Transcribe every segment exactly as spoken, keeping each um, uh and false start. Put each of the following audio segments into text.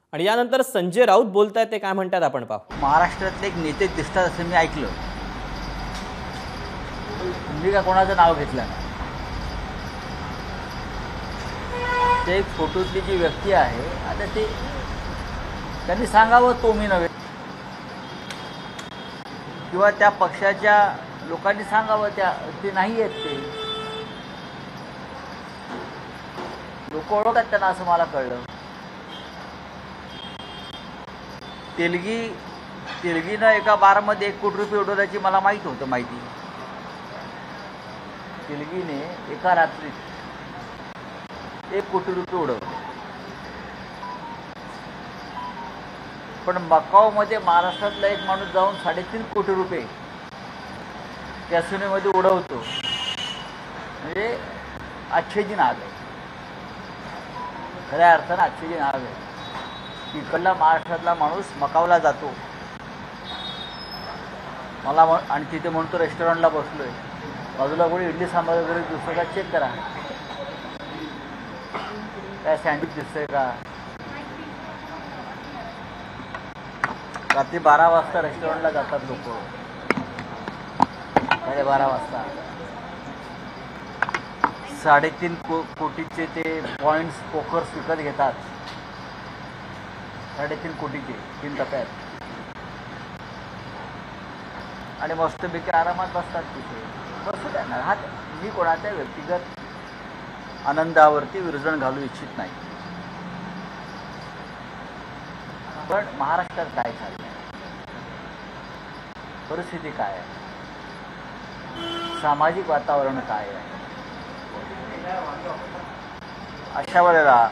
आणि यानंतर संजय राऊत बोलतायत, ते काय म्हणतात आपण पाहू. महाराष्ट्रातले एक नेते दिसतात असं मी ऐकलं. मी का कोणाचं नाव घेतलं नाही. ते एक फोटोतली जी व्यक्ती आहे, आता ते त्यांनी सांगावं, तो मी नव्हे, किंवा त्या पक्षाच्या लोकांनी सांगावं, त्या ते नाही आहेत. ते लोक ओळखतात त्यांना असं मला कळलं. तेलगी तेलगीनं एका बारमध्ये एक कोटी रुपये उडवल्याची मला माहीत होतं. माहिती तेलगीने एका रात्रीत एक कोटी रुपये उडवले. पण मकाऊमध्ये महाराष्ट्रातला एक माणूस जाऊन साडेतीन कोटी रुपये कॅसिनोमध्ये उडवतो, म्हणजे आच्छेजी नाग आहे. खऱ्या अर्थानं आच्छेजी नाग आहे. इकडला महाराष्ट्रातला माणूस मकावला जातो, मला आणि तिथे म्हणतो रेस्टॉरंटला बसलोय, बाजूला कोणी इडली सांबार वगैरे दुसरं का चेक करा, काय सँडविच दिसतंय का. रात्री बारा वाजता रेस्टॉरंटला जातात लोक, साडे बारा वाजता साडेतीन को कोटीचे ते पॉईंट्स पोकर्स विकत घेतात. साडेतीन कोटीचे तीन टप्प्यात, आणि मस्तपैकी आरामात बसतात तिथे. बसू द्या ना. हा मी कोणाच्या व्यक्तिगत आनंदावरती विरजण घालू इच्छित नाही. पण महाराष्ट्रात काय चाललंय, परिस्थिती काय आहे, सामाजिक वातावरण काय आहे, अशा वेळेला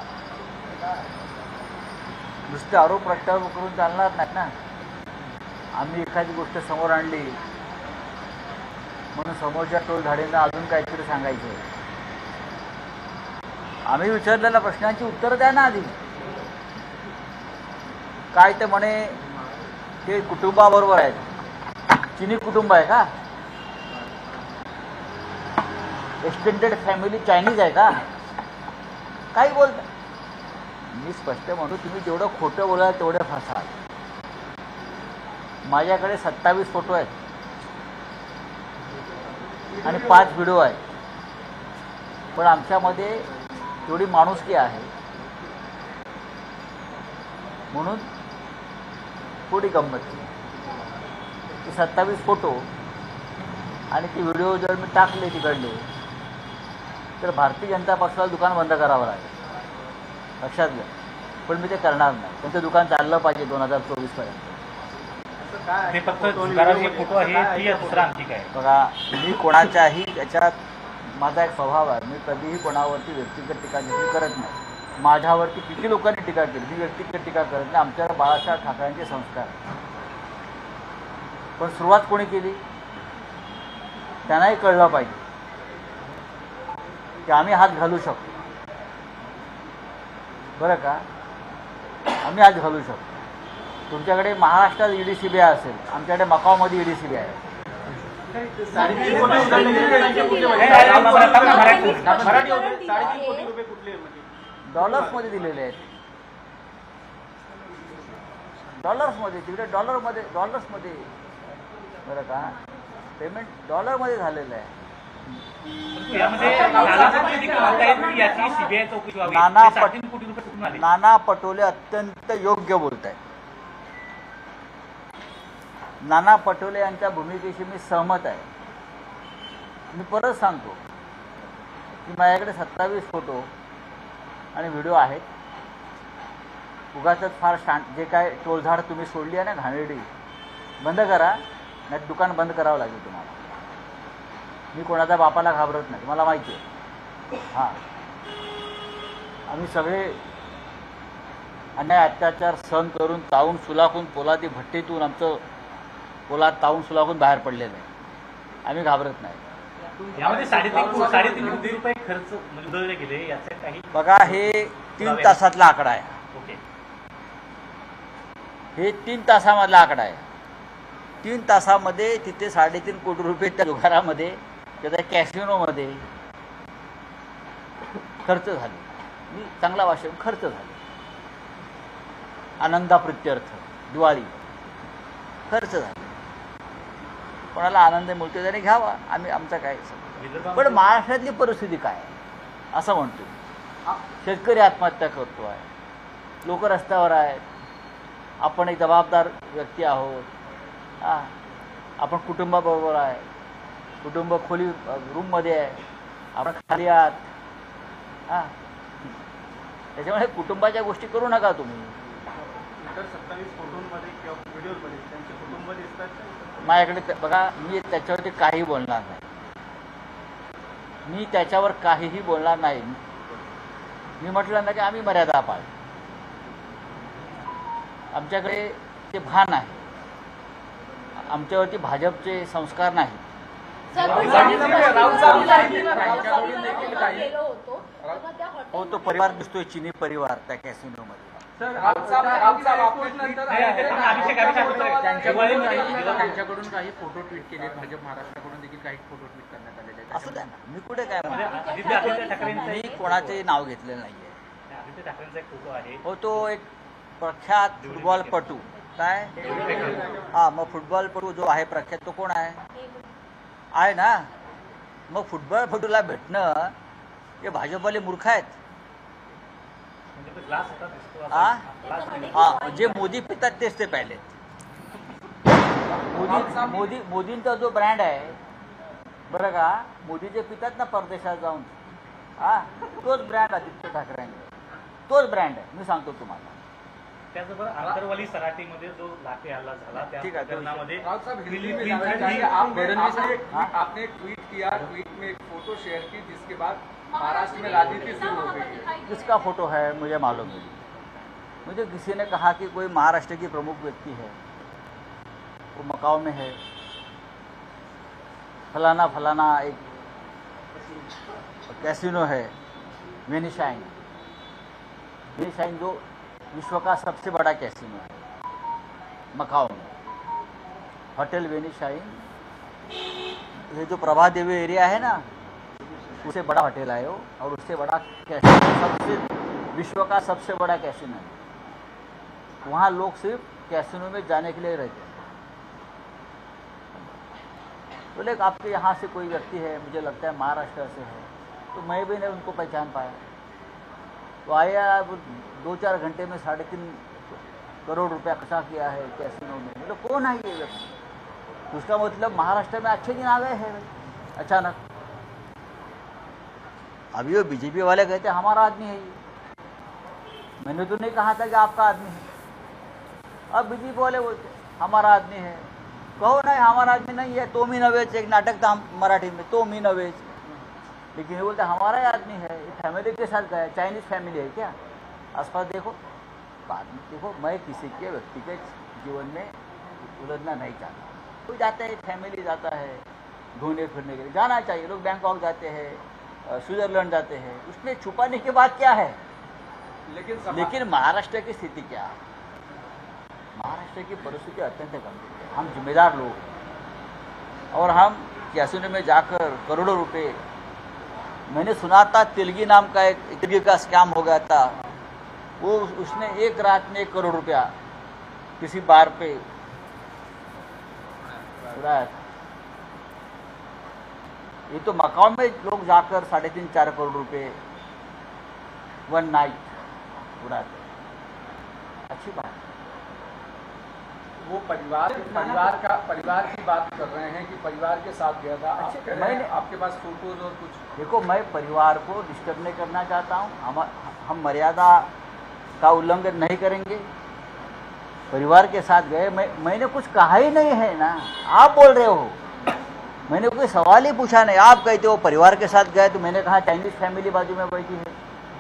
नुसते आरोप प्रत्यारोप करून चालणार नाही ना. आम्ही एखादी गोष्ट समोर आणली म्हणून समोरच्या टोळधाडींना अजून काहीतरी सांगायचं. आम्ही विचारलेल्या प्रश्नांची उत्तरं द्या ना आधी. काय ते म्हणे ते कुटुंबाबरोबर आहेत, चिनी कुटुंब आहे का, एक्सटेंडेड फॅमिली चायनीज आहे का, काही बोलता. मी स्पष्ट म्हणतो, तुम्ही जेवढं खोटं बोलाल तेवढे फसाल. माझ्याकडे सत्तावीस फोटो आहेत आणि पाच व्हिडिओ आहेत, पण आमच्यामध्ये एवढी माणुसकी आहे म्हणून थोडी गंमत केली. ते सत्तावीस फोटो आणि ती व्हिडिओ जर मी टाकले तिकडले तर भारतीय जनता पक्षाला दुकान बंद करावं लागेल, लक्षात घ्या. पण मी ते करणार नाही. त्यांचं दुकान चाललं पाहिजे दोन हजार चोवीस पर्यंत. बघा, मी कोणाच्याही त्याच्यात माझा एक स्वभाव आहे, मी कधीही कोणावरती व्यक्तिगत टीका देखील करत नाही. माझ्यावरती किती लोकांनी टीका केली, मी व्यक्तिगत टीका करत नाही. आमच्यावर बाळासाहेब ठाकरेंचे संस्कार. पण सुरुवात कोणी केली त्यांनाही कळलं पाहिजे की आम्ही हात घालू शकतो. बरं का, आम्ही हात घालू शकतो. तुमच्याकडे महाराष्ट्रात ईडी सीबीआय असेल, आमच्याकडे मकाऊमध्ये ईडी सीबीआय आहे. डॉलर्समध्ये दिलेले आहेत, डॉलर्समध्ये. तिकडे डॉलरमध्ये डॉलर्समध्ये बरं का, पेमेंट डॉलरमध्ये झालेलं आहे. नाना पट नाना पटोले अत्यंत योग्य बोलत आहेत. नाना पटोले यांच्या भूमिकेशी मी सहमत आहे. मी परत सांगतो की माझ्याकडे सत्तावीस फोटो आणि व्हिडिओ आहेत. उगाचच फार शांत जे काय टोळधाड तुम्ही सोडली आहे ना, घाणेरडी, बंद करा, नाही दुकान बंद करावं लागेल तुम्हाला. मी कोणाच्या बापाला घाबरत नाही, मला माहिती आहे. हां, आम्ही सगळे अन्याय अत्याचार सहन करून तावून सुलाखून पोलादी भट्टीतून आमचं पोलाद तावून सुलाखून बाहेर पडलेलं आहे. आम्ही घाबरत नाही. यामध्ये साडेतीन साडेतीन कोटी रुपये खर्च उधळले गेले, याचे काही बघा, हे तीन तासातला आकडा आहे. ओके, हे तीन तासामधला आकडा आहे. तीन तासामध्ये तिथे साडेतीन कोटी रुपये त्या दुकानामध्ये, त्या कॅसिनोमध्ये खर्च झाले. मी चांगला भाषण खर्च झाले. आनंदाप्रित्यर्थ दिवाळी खर्च झाला. कोणाला आनंद मिळतो त्याने घ्यावा, आम्ही आमचा काय. पण महाराष्ट्रातली परिस्थिती काय आहे असं म्हणतो. शेतकरी आत्महत्या करतो आहे, लोक रस्त्यावर आहेत, आपण एक जबाबदार व्यक्ती आहोत. हां, आपण कुटुंबाबरोबर आहे, कुटुंब खोली रूममध्ये आहे, आपण खाली आहात. हां, त्याच्यामुळे कुटुंबाच्या गोष्टी करू नका तुम्ही. इतर सत्तावीस फोटोंमध्ये किंवा व्हिडिओमध्ये त्यांचे कुटुंब दिसतात. माझ्याकडे ते- बघा, मी त्याच्यावरती काही बोलणार नाही. मी त्याच्यावर काहीही बोलणार नाही. मी म्हटलं ना की आम्ही मर्यादा पाळ, आमच्याकडे ते भान आहे, आमच्यावरती भाजपचे संस्कार नाही. हो, तो परिवार दिसतोय, चिनी परिवार त्या कॅसिनोमध्ये. त्यांच्याकडून काही फोटो ट्विट केले, भाजप महाराष्ट्राकडून देखील काही फोटो ट्विट करण्यात आलेले आहेत. असू द्या ना, मी कुठे काय म्हणतो, आदित्य आदित्य ठाकरेंचा मी एक कोणाचेही नाव घेतलेलं नाहीये. आदित्य ठाकरेंचा एक फोटो आहे. हो, तो एक प्रख्यात फुटबॉलपटू काय. हा, मग फुटबॉलपटू जो आहे प्रख्यात तो कोण आहे आहे ना. मग फुटबॉलपटूला भेटणं हे भाजपवाले मूर्ख आहेत. म्हणजे तो ग्लास होता दिसतो हा? असा. ग्लास नाही. हा, जे मोदी पितात तेच ते प्याले. मोदी मोदी मोदींचा जो ब्रँड आहे बरं का, मोदी जे पितात ना परदेशात जाऊन, हा, तोच ब्रँड आदित्य ठाकरेंचा, तोच ब्रँड आहे. मी सांगतो तुम्हाला. त्याचबरोबर आंतरवाली सराटीमध्ये जो लाठी हल्ला झाला त्या ठीक आहे, तो प्रकरणामध्ये राउत साहब, हिंदी में फिलिपीन जानना आणि- चाहेंगे। आपने आपने एक हाँ? ट्वीट- आपने एक ट्वीट किया, ट्वीट में एक फोटो शेयर की, जिसके बाद महाराष्ट्र में राजनीति शुरू हो गई है। किसका फोटो है मुझे मालूम नहीं. मुझे किसी ने कहा कि कोई महाराष्ट्र की प्रमुख व्यक्ति है, वो मकाऊ में है, फलाना फलाना एक कैसीनो है, वेनिशाइन. वेनिशाइन जो विश्व का सबसे बड़ा कैसीनो है मकाऊ में. होटल वेनिशाइन, ये जो प्रभा देवी एरिया है ना, उससे बड़ा होटल है वो, और उससे बड़ा कैसीनो, सबसे विश्व का सबसे बड़ा कैसीनो है. वहाँ लोग सिर्फ कैसीनो में जाने के लिए रहते हैं. बोले तो आपके यहाँ से कोई व्यक्ति है, मुझे लगता है महाराष्ट्र से है, तो मैं भी नहीं उनको पहचान पाया. तो आया, वो दो चार घंटे में साढ़े तीन करोड़ रुपया खर्चा किया है कैसीनो में. बोले कौन है ये व्यक्ति. तो उसका मतलब महाराष्ट्र में अच्छे दिन आ गए हैं अचानक. अभी वो बीजेपी वाले कहते हमारा आदमी है ये. मैंने तो नहीं कहा था कि आपका आदमी है. अब बीजेपी वाले बोलते हमारा आदमी है. कहो नहीं हमारा आदमी नहीं है. तो मी नवेच एक नाटक था मराठी में, तो मी नवेच. लेकिन ये बोलते हमारा ही आदमी है, ये फैमिली के साथ गया. चाइनीज फैमिली है क्या. आसपास देखो, बाद में देखो. मैं किसी के व्यक्तिगत जीवन में उलझना नहीं चाहता. कोई जाता है, फैमिली जाता है घूमने फिरने के लिए, जाना चाहिए. लोग बैंकॉक जाते हैं, स्विट्जरलैंड जाते हैं, उसमें छुपाने के बाद क्या है. लेकिन सभा- लेकिन महाराष्ट्र की स्थिति क्या है. महाराष्ट्र की परिस्थिति अत्यंत गंभीर है. हम जिम्मेदार लोग हैं और हम कैसीनो में जाकर करोड़ों रुपए, मैंने सुना था तेलगी नाम का एक तेलगी का स्कैम हो गया था, वो उसने एक रात में एक करोड़ रुपया किसी बार पे उड़ाया था. ये तो मकाऊ में लोग जाकर साढ़े तीन चार करोड़ रुपए वन नाइट उड़ाते. अच्छी बात है. वो परिवार परिवार का परिवार की बात कर रहे हैं कि परिवार के साथ गया था. आप कह रहे हैं, मैंने- आपके पास फोटोज और कुछ. देखो, मैं परिवार को डिस्टर्ब नहीं करना चाहता हूँ. हम हम मर्यादा का उल्लंघन नहीं करेंगे. परिवार के साथ गए, मैं मैंने कुछ कहा ही नहीं है ना. आप बोल रहे हो, मैंने कोई सवाल ही पूछा नहीं. आप कहते हो परिवार के साथ गए, तो मैंने कहा चाइनीज फैमिली बाजू में बैठी है.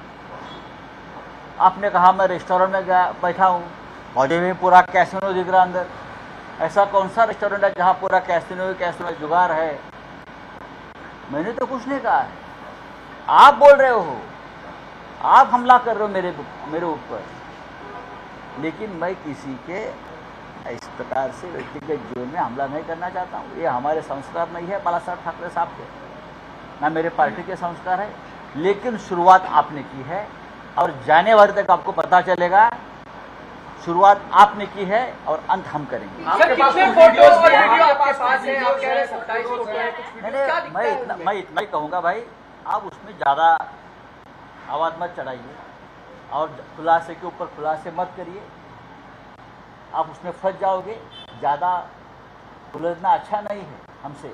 आपने कहा मैं रेस्टोरेंट में गया बैठा हूँ, मुझे भी पूरा कैसीनो दिख रहा अंदर. ऐसा कौन सा रेस्टोरेंट है जहाँ पूरा कैसीनो ही कैसीनो जुगार है. मैंने तो कुछ नहीं कहा है. आप बोल रहे हो, आप हमला कर रहे हो मेरे मेरे ऊपर. लेकिन मैं किसी के इस प्रकार से व्यक्तिगत जीवन में हमला नहीं करना चाहता हूँ. ये हमारे संस्कार नहीं है बालासाहेब ठाकरे साहब के, ना मेरे पार्टी के संस्कार है. लेकिन शुरुआत आपने की है और जानेवारी तक आपको पता चलेगा शुरुआत आपने की है और अंत हम करेंगे। आपके पास कितने फोटो फोटो और और वीडियो आपके आपके पास पास है, है? आप कह रहे हैं सत्ताईस फोटो है, कुछ नहीं वीडियो, क्या नहीं, दिखता मैं है इतना उनमें? मैं इतना ही कहूँगा भाई, आप उसमें ज़्यादा आवाज़ मत चढ़ाइए और खुलासे के ऊपर खुलासे मत करिए, आप उसमें फंस जाओगे। ज़्यादा उलझना अच्छा नहीं है हमसे,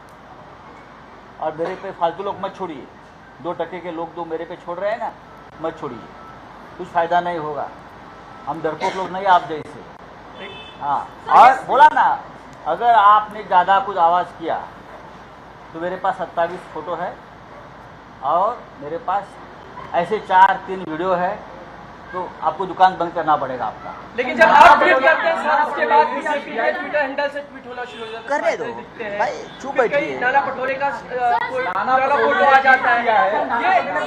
और मेरे पे फालतू लोग मत छोड़िए। दो टके के लोग जो मेरे पे छोड़ रहे हैं ना, मत छोड़िए, कुछ फ़ायदा नहीं होगा। हम डरपोक लोग नहीं आप जैसे। हाँ, और बोला ना, अगर आपने ज़्यादा कुछ आवाज़ किया तो मेरे पास सत्ताईस फोटो है और मेरे पास ऐसे चार तीन वीडियो है, तो आपको दुकान बंद करना पड़ेगा आपका। लेकिन जब आप ट्वीट करते हैं सर, उसके बाद बीजेपी के ट्विटर हैंडल से ट्वीट होना शुरू हो जाता है, करने दो दिखते हैं। भाई, चुप फिर कई बैठिए। नाना पटोले का अ, कोई नाना नाना पटोले फोटो आ जाता है। किया है। ये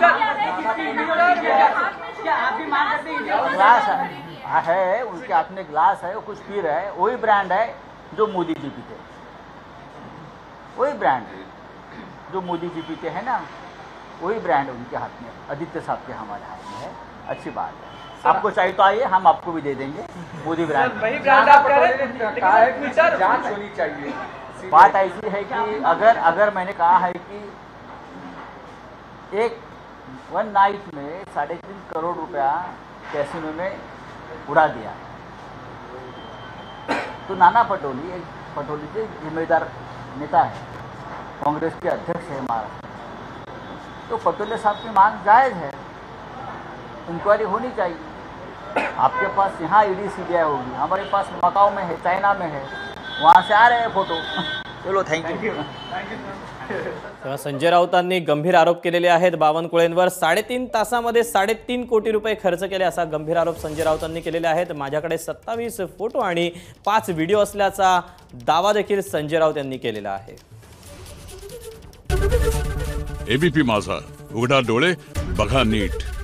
सर, ग्लास है, है उनके हाथ में ग्लास है, वो कुछ पी रहे हैं, वही ब्रांड है जो मोदी जी पीते, वही ब्रांड जो मोदी जी पीते हैं ना, वही ब्रांड उनके हाथ में, आदित्य साहब के हमारे हाथ में है। अच्छी बात है, आपको चाहिए तो आइए, हम आपको भी दे देंगे मोदी ब्रांड। वही ब्रांड आप कह रहे हैं, लेकिन कहा है सर, कि ट्विटर जांच होनी चाहिए। बात ऐसी है कि अगर अगर मैंने कहा है कि एक वन नाइट में साढ़े तीन करोड़ रुपया कैसीनो में उड़ा दिया, तो नाना पटोली एक पटोली के जिम्मेदार नेता है, कांग्रेस के अध्यक्ष है महाराष्ट्र, तो पटोले साहब की मांग जायज़ है, इंक्वायरी होनी चाहिए। आपके पास यहाँ ईडी सीबीआई होगी, हमारे पास मकाऊ में है, चाइना में है, वहाँ से आ रहे हैं फोटो। चलो, थँक यू। तेव्हा संजय राऊतांनी गंभीर आरोप केलेले आहेत बावनकुळेंवर। साडेतीन तासामध्ये साडेतीन कोटी रुपये खर्च केले असा गंभीर आरोप संजय राऊतांनी केलेले आहेत। माझ्याकडे सत्तावीस फोटो आणि पाच व्हिडिओ असल्याचा दावा देखील संजय राऊत यांनी केलेला आहे। एबीपी माझा, उघडा डोळे बघा नीट।